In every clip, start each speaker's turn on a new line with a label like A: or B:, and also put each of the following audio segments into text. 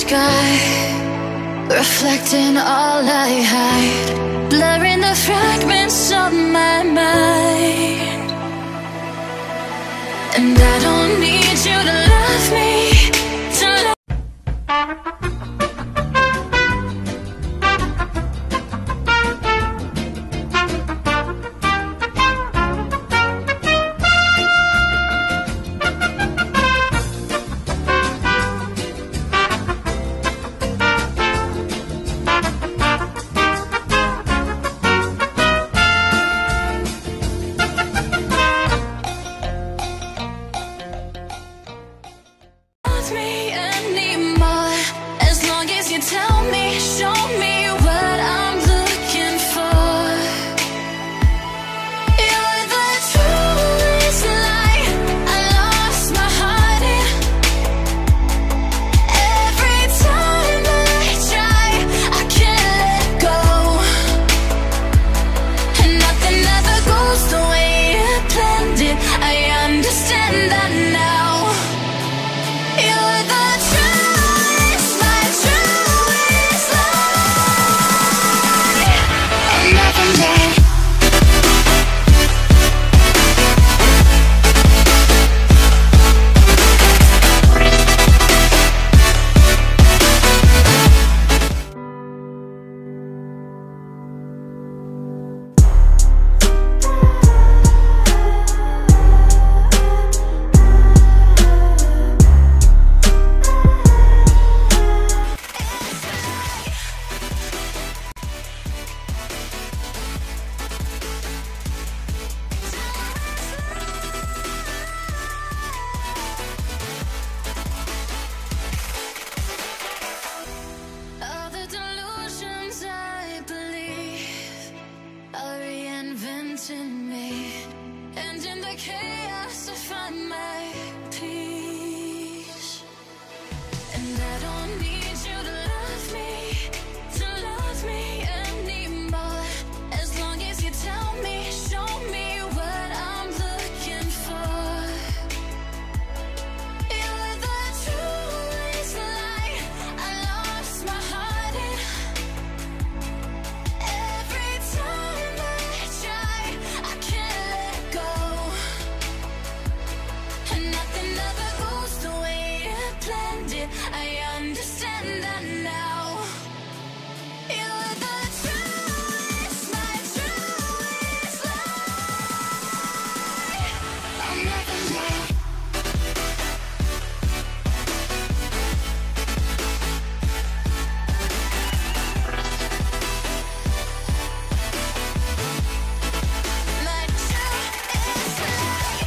A: sky, reflecting all I hide, blurring the fragments of my mind. And I don't need you to love me, to love. Me anymore, as long as you tell me, show me what I'm looking for. You're the truest lie I lost my heart in. Every time I try, I can't let go, and nothing ever goes the way it planned it. I understand that now. You're the truest, my truest lie. And nothing more. All the delusions I believe are reinventing me, and in the chaos I find my peace. And I don't need you to love me anymore, as long as you tell me, show me what I'm looking for. You're the truest lie I lost my heart in. Every time I try, I can't let go, and nothing ever goes the way it planned it. I understand that now. You're the truest, my truest lie. I'll never know. My truest lie.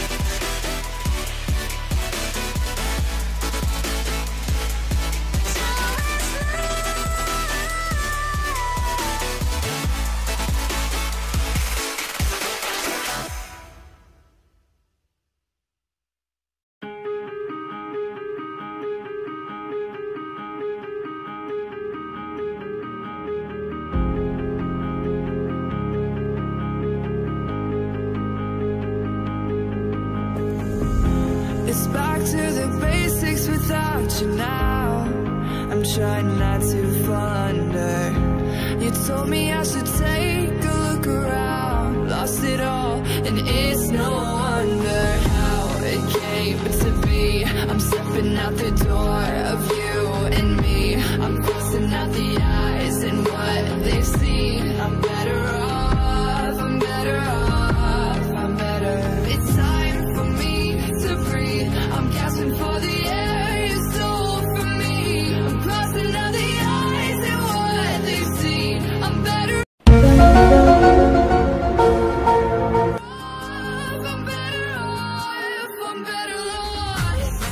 B: It's back to the basics without you now. I'm trying not to fall under. You told me I should take a look around. Lost it all, and it's no wonder how it came to be. I'm stepping out the door of you and me. I'm crossing out the eyes and what they've seen. I'm better off, I'm better off, I'm better. It's time for me to breathe. I'm gasping for the air you stole from me. I'm crossing out the eyes and what they've seen. I'm better off, I'm better off, I'm better lost.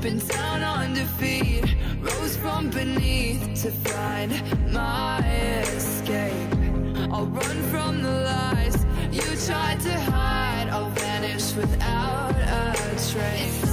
B: been down on defeat, rose from beneath to find my escape. I'll run from the lies you tried to hide, I'll vanish without a trace.